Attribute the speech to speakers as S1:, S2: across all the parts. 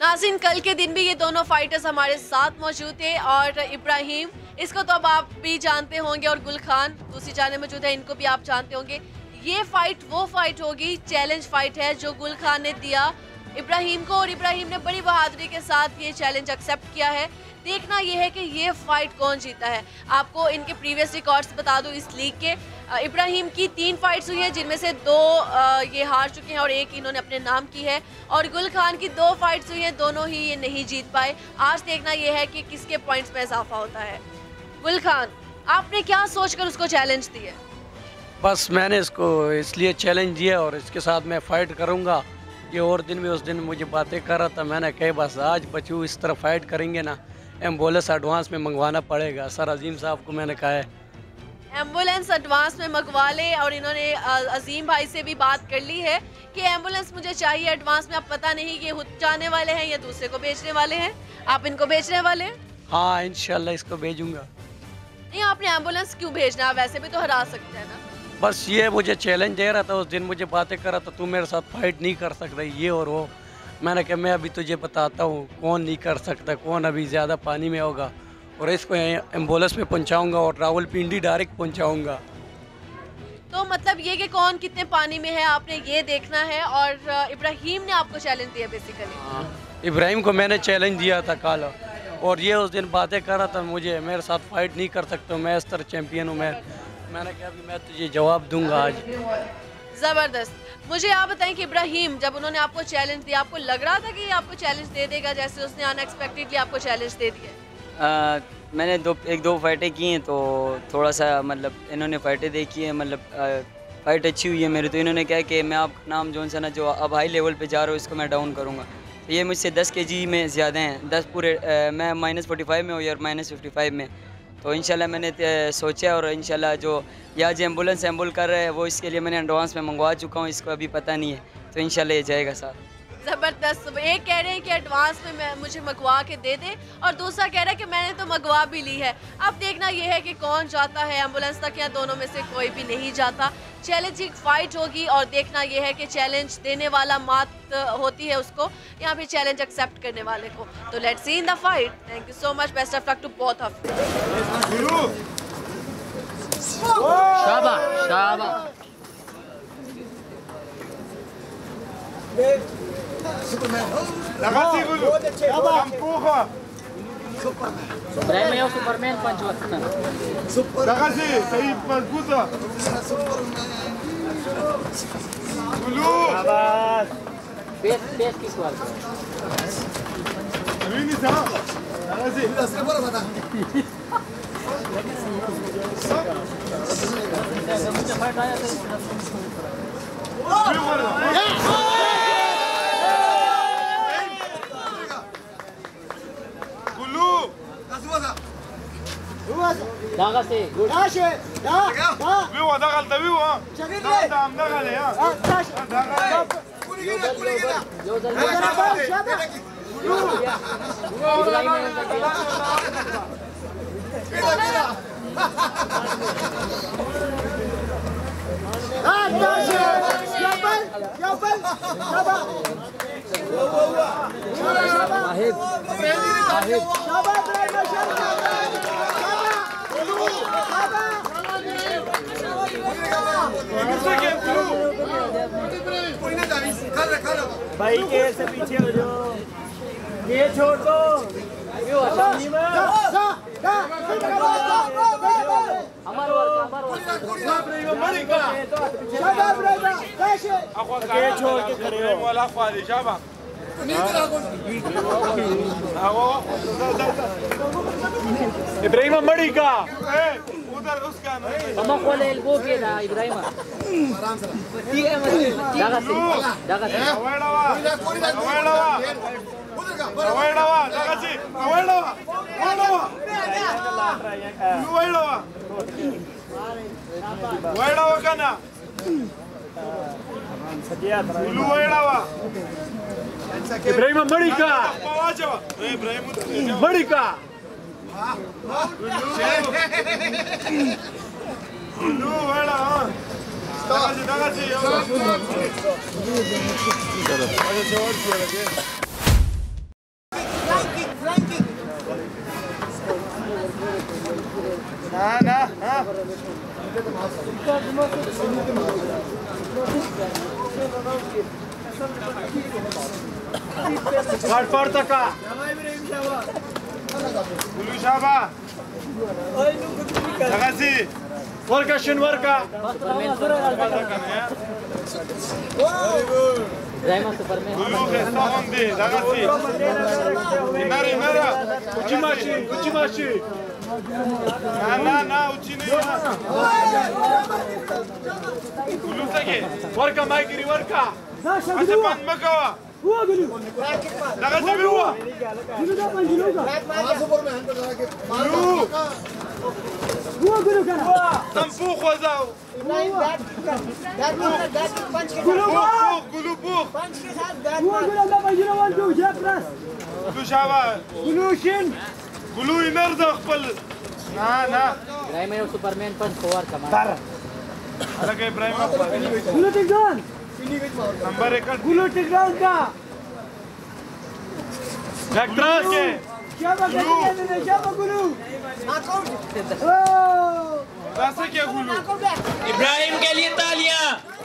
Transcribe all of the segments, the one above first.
S1: नाज़रीन, कल के दिन भी ये दोनों फाइटर्स हमारे साथ मौजूद थे और इब्राहिम, इसको तो अब आप भी जानते होंगे, और गुल खान दूसरी जाने मौजूद है, इनको भी आप जानते होंगे। ये फाइट वो फाइट होगी, चैलेंज फाइट है जो गुल खान ने दिया इब्राहिम को, और इब्राहिम ने बड़ी बहादुरी के साथ ये चैलेंज एक्सेप्ट किया है। देखना यह है कि ये फाइट कौन जीता है। आपको इनके प्रीवियस रिकॉर्ड्स बता दूं इस लीग के। इब्राहिम की 3 फाइट्स हुई हैं, जिनमें से 2 ये हार चुके हैं और 1 इन्होंने अपने नाम की है। और गुल खान की 2 फाइट्स हुई हैं, दोनों ही ये नहीं जीत पाए। आज देखना यह है कि किसके पॉइंट्स में इजाफा होता है। गुल खान, आपने क्या सोचकर उसको चैलेंज दिया?
S2: बस मैंने इसको इसलिए चैलेंज दिया और इसके साथ मैं फ़ाइट करूंगा। ये और दिन भी उस दिन मुझे बातें कर रहा था, मैंने कहा बस आज बच्चों इस तरह फ़ाइट करेंगे ना, एम्बुलेंस एडवांस में मंगवाना पड़ेगा। सर अजीम साहब को मैंने कहा है
S1: एम्बुलेंस एडवांस में मंगवा ले, और इन्होंने अजीम भाई से भी बात कर ली है कि एम्बुलेंस मुझे चाहिए एडवांस में। अब पता नहीं कि खुद जाने वाले हैं या दूसरे को भेजने वाले हैं। आप इनको भेजने वाले हैं?
S2: हाँ इंशाल्लाह इसको भेजूंगा।
S1: नहीं, आपने एम्बुलेंस क्यों भेजना है? वैसे भी तो हरा सकते हैं ना।
S2: बस ये मुझे चैलेंज दे रहा था, उस दिन मुझे बातें कर रहा था, तू मेरे साथ फाइट नहीं कर सकता ये और वो। मैंने कहा मैं अभी तुझे बताता हूँ कौन नहीं कर सकता, कौन अभी ज़्यादा पानी में होगा, और इसको एम्बुलेंस में पहुँचाऊँगा और रावलपिंडी डायरेक्ट पहुँचाऊँगा।
S1: तो मतलब ये कि कौन कितने पानी में है आपने ये देखना है। और इब्राहिम ने आपको चैलेंज दिया बेसिकली।
S2: इब्राहिम को मैंने चैलेंज दिया था कल, और ये उस दिन बातें कर रहा था मुझे मेरे साथ फाइट नहीं कर सकता, मैं इस तरह चैम्पियन हूँ। मैंने कहा अभी मैं तुझे जवाब दूंगा आज।
S1: ज़बरदस्त। मुझे आप बताएं कि इब्राहिम, जब उन्होंने आपको चैलेंज दिया, आपको लग रहा था कि ये आपको चैलेंज दे देगा, जैसे उसने अनएक्सपेक्टेडली आपको चैलेंज दे दिया?
S3: मैंने 1-2 फाइटें की हैं, तो थोड़ा सा मतलब इन्होंने फाइटें देखी हैं, मतलब फाइट अच्छी हुई है मेरी। तो इन्होंने कहा कि मैं आपका नाम जो है ना, जो अब हाई लेवल पे जा रहा हूँ, इसको मैं डाउन करूँगा। तो ये मुझसे 10 kg में ज़्यादा हैं, 10 पूरे, मैं -45 में हूँ या -55 में। तो इंशाल्लाह मैंने सोचा, और इंशाल्लाह जो यहाँ जो एम्बुलेंस कर रहा है वो इसके लिए मैंने एडवांस में मंगवा चुका हूँ, इसको अभी पता नहीं है, तो इंशाल्लाह ये जाएगा साथ।
S1: ज़बरदस्त। एक कह रहे हैं कि एडवांस में मुझे मंगवा के दे दे, और दूसरा कह रहा है कि मैंने तो मंगवा भी ली है। अब देखना यह है कि कौन जाता है एम्बुलेंस तक, या दोनों में से कोई भी नहीं जाता। चैलेंजिंग फाइट होगी, और देखना यह है कि चैलेंज देने वाला मात होती है उसको, या फिर चैलेंज एक्सेप्ट करने वाले को। तो let's see in the fight. Thank you so much, best of luck to both of you.
S4: शाबाश शाबाश।
S5: Ragazzi,
S4: Ibrahim é o Superman punch.
S5: ragazzi, sei mazbuta. Gulu.
S4: Base kick वाला.
S5: Amini sa. Ragazzi.
S4: Daga से good.
S5: Viu, dagal da viu, ha. Dagal dagal ya. Dagal.
S6: भाई के से पीछे हो जाओ, ये छोड़ दो। छोड़ के खड़े हो वाला फादी शाबा। इब्राहिम मड़ी का उधर उसका
S4: Kamu boleh elbow kita Ibrahim. Daga से.
S6: Ibrahim मड़िका मड़िका Portaca.
S5: Gulu Shaba. Dagasi.
S6: Warka shin warka.
S4: Ibrahim Superman.
S5: Gulu Khestahondi. Dagasi. Inara.
S6: Uchimashi.
S5: Na, uchini. Gulu sake.
S6: Warka Maikiri warka.
S5: Asapan makawa. Dagasi biwa. Gulu. Tampu khwazao. Gulu buk. Gulu Shaba. Gulu inar da khpal. Na.
S4: Ibrahim ayo Superman punch keluar kamar.
S5: Alage Ibrahim khpal. Number 1 Vectors ke. कैसे क्या गुलू?
S7: इब्राहिम के लिए तालियां।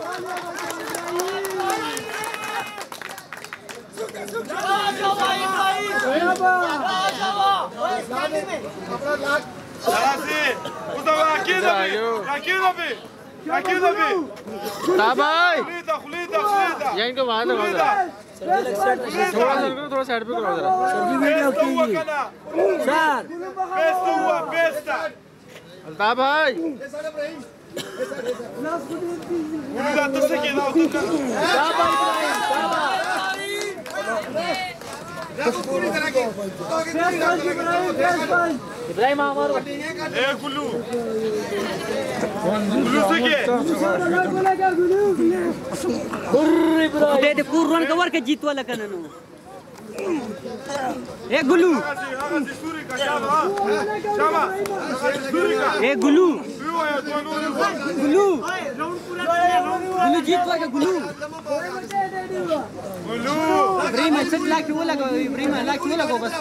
S6: थोड़ा side पे करो जरा। अल्ताफ भाई
S4: Ibrahim Amar.
S5: गुल्लू से
S8: दे कुर्रन कवर के जीत वाला कननु ए गुल्लू ए गुल्लू गुल्लू गुल्लू जीत वाला गुल्लू इब्राहिम अच्छा लाख वो लगा इब्राहिम लाख वो लगा बस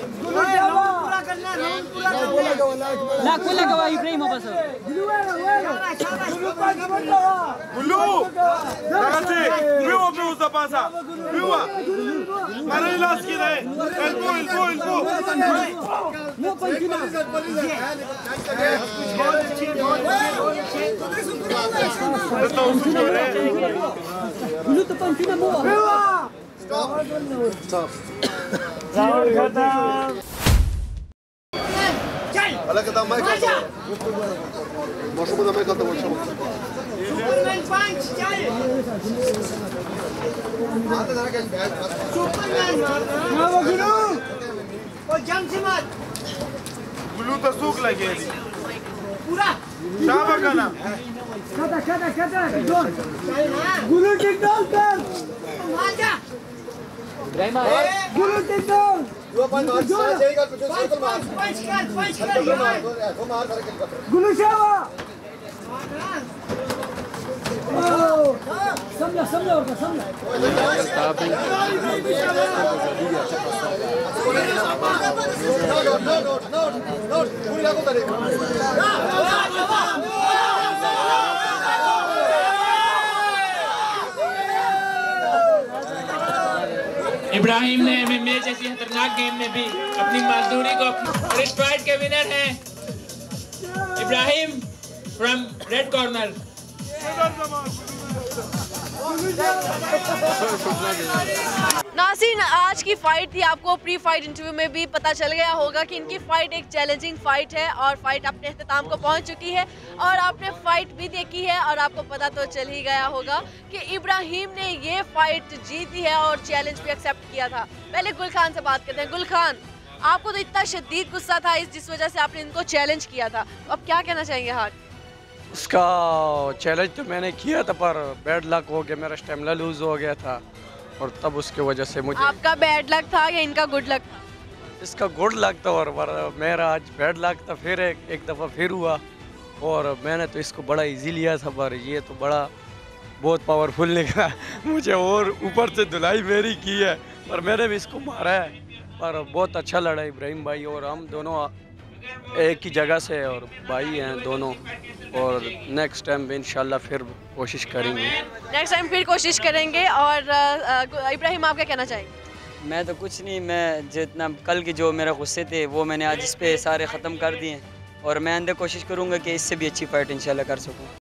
S8: लाख वो लगा इब्राहिम बस
S5: गुल्लू viu usa passa viu mara ilas ki rahe elbow
S8: no पंचना गुल्लू तो पंचना मो
S6: स्टॉप राउंड खत्म
S9: Olha que dá mais calma. Mostra o mais calma, mostra.
S10: Superman punch, chal.
S9: Mata जरा के बैठ।
S10: Superman मारना।
S6: वो गुल्लू
S10: वो जंग से मत।
S5: गुल्लू तो सूख लगे
S10: पूरा।
S5: शाबा का ना
S6: कटा गुल्लू टिक डाउन कर
S10: मार जा।
S4: Ibrahim
S6: गुल्लू टिक डाउन
S9: दो पांच मार सही कर कुछ सर्कल मार
S10: पंच कर
S9: वो मार करके
S6: गुल्लू शावा समझा और समझा
S9: No, पूरी लागू करेगा
S7: इब्राहिम ने MMA जैसी खतरनाक गेम में भी अपनी मजदूरी को और इस फाइट के विनर हैं Ibrahim from red corner.
S1: Nasir, आज की फाइट थी, आपको प्री फाइट इंटरव्यू में भी पता चल गया होगा कि इनकी फाइट एक चैलेंजिंग फाइट है और फाइट अपने इख्तिताम को पहुंच चुकी है और आपने फाइट भी देखी है और आपको पता तो चल ही गया होगा कि इब्राहिम ने ये फाइट जीती है और चैलेंज भी एक्सेप्ट किया था। पहले गुल खान से बात करते हैं। गुल खान, आपको तो इतना शदीद गुस्सा था जिस वजह से आपने इनको चैलेंज किया था, अब क्या कहना चाहेंगे? हाथ
S2: उसका चैलेंज तो मैंने किया था पर बैड लक हो गया, मेरा स्टेमिना लूज हो गया था और तब उसके वजह से मुझे।
S1: आपका बैड लक था या इनका गुड लक था?
S2: इसका गुड लक था और मेरा आज बैड लक था। फिर एक दफ़ा फिर हुआ और मैंने तो इसको बड़ा इजी लिया था पर ये तो बड़ा बहुत पावरफुल निकला मुझे और ऊपर से धुलाई मेरी की है पर मैंने भी इसको मारा है। पर बहुत अच्छा लड़ा इब्राहिम भाई और हम दोनों एक ही जगह से और भाई हैं दोनों, और नेक्स्ट टाइम भी इंशाल्लाह फिर कोशिश करेंगे।
S1: नेक्स्ट टाइम फिर कोशिश करेंगे। और इब्राहिम, आप क्या कहना चाहेंगे?
S3: मैं तो कुछ नहीं, मैं जितना कल के जो मेरा गुस्से थे वो मैंने आज इस पे सारे ख़त्म कर दिए, और मैं अंदर कोशिश करूँगा कि इससे भी अच्छी फ़ाइट इंशाल्लाह कर सकूँ।